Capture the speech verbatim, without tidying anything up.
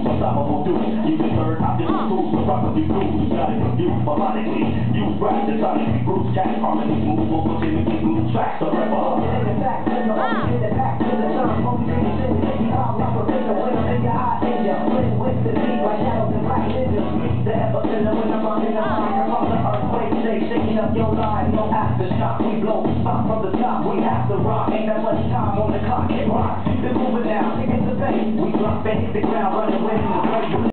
unstoppable dude. You just heard I just improved the property rules. You got it confused melodically. Use rap to sonically bruise cat harmony. Move over to the blue tracks forever. Shaking up your line, no aftershock. We blow spot from the top. We have to rock. Ain't that much time on the clock. Hit rock. Been moving now. Take it to base. We drop and hit the ground, running with the